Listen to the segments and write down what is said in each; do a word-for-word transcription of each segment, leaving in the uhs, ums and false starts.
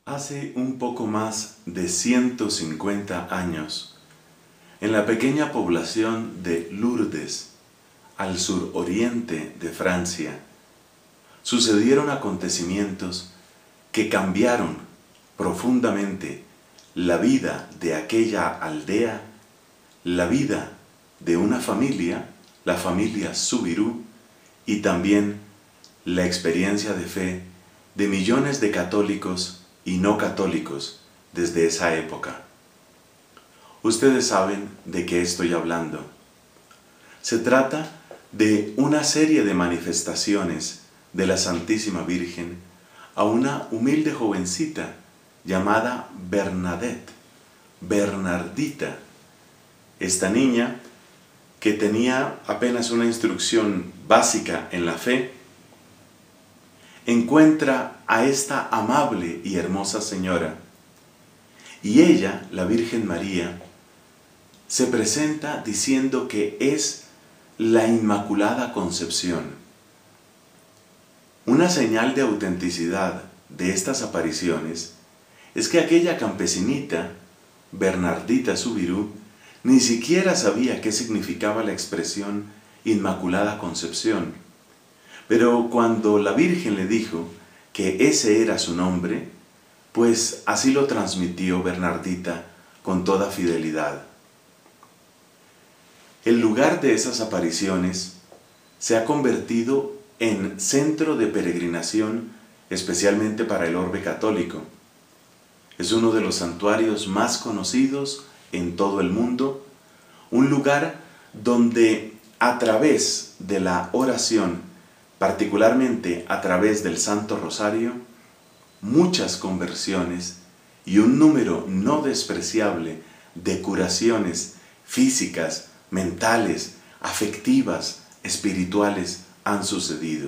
Hace un poco más de ciento cincuenta años, en la pequeña población de Lourdes, al suroriente de Francia, sucedieron acontecimientos que cambiaron profundamente la vida de aquella aldea, la vida de una familia, la familia Soubirous, y también la experiencia de fe de millones de católicos y no católicos desde esa época. Ustedes saben de qué estoy hablando. Se trata de una serie de manifestaciones de la Santísima Virgen a una humilde jovencita llamada Bernadette, Bernardita. Esta niña, que tenía apenas una instrucción básica en la fe, encuentra a esta amable y hermosa señora, y ella, la Virgen María, se presenta diciendo que es la Inmaculada Concepción. Una señal de autenticidad de estas apariciones es que aquella campesinita, Bernardita Soubirous, ni siquiera sabía qué significaba la expresión Inmaculada Concepción. Pero cuando la Virgen le dijo que ese era su nombre, pues así lo transmitió Bernardita con toda fidelidad. El lugar de esas apariciones se ha convertido en centro de peregrinación, especialmente para el orbe católico. Es uno de los santuarios más conocidos en todo el mundo, un lugar donde a través de la oración, particularmente a través del Santo Rosario, muchas conversiones y un número no despreciable de curaciones físicas, mentales, afectivas, espirituales han sucedido.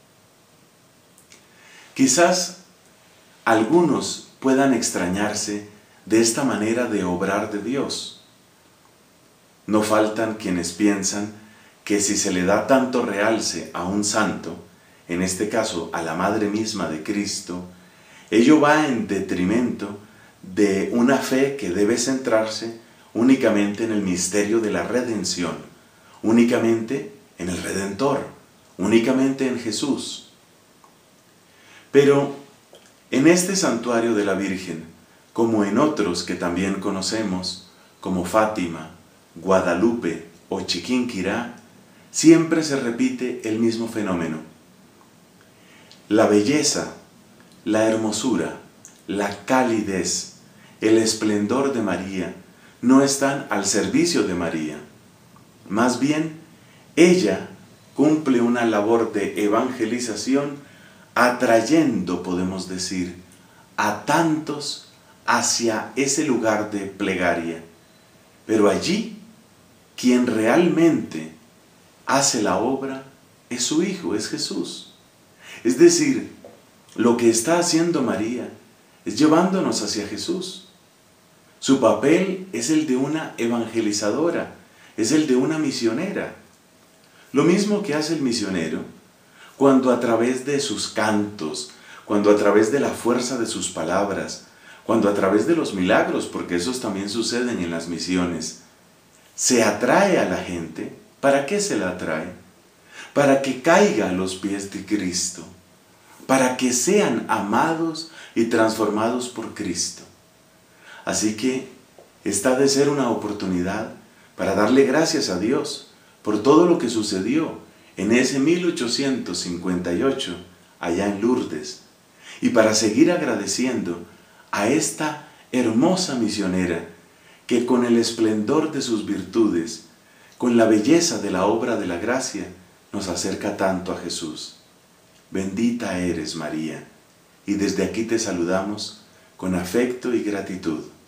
Quizás algunos puedan extrañarse de esta manera de obrar de Dios. No faltan quienes piensan que si se le da tanto realce a un santo, en este caso a la Madre misma de Cristo, ello va en detrimento de una fe que debe centrarse únicamente en el misterio de la redención, únicamente en el Redentor, únicamente en Jesús. Pero en este santuario de la Virgen, como en otros que también conocemos, como Fátima, Guadalupe o Chiquinquirá, siempre se repite el mismo fenómeno. La belleza, la hermosura, la calidez, el esplendor de María no están al servicio de María. Más bien, ella cumple una labor de evangelización atrayendo, podemos decir, a tantos hacia ese lugar de plegaria. Pero allí, quien realmente hace la obra es su Hijo, es Jesús. Es decir, lo que está haciendo María es llevándonos hacia Jesús. Su papel es el de una evangelizadora, es el de una misionera. Lo mismo que hace el misionero cuando a través de sus cantos, cuando a través de la fuerza de sus palabras, cuando a través de los milagros, porque esos también suceden en las misiones, se atrae a la gente. ¿Para qué se la atrae? Para que caiga a los pies de Cristo, para que sean amados y transformados por Cristo. Así que esta ha de ser una oportunidad para darle gracias a Dios por todo lo que sucedió en ese mil ochocientos cincuenta y ocho allá en Lourdes, y para seguir agradeciendo a esta hermosa misionera que con el esplendor de sus virtudes, con la belleza de la obra de la gracia, nos acerca tanto a Jesús. Bendita eres, María, y desde aquí te saludamos con afecto y gratitud.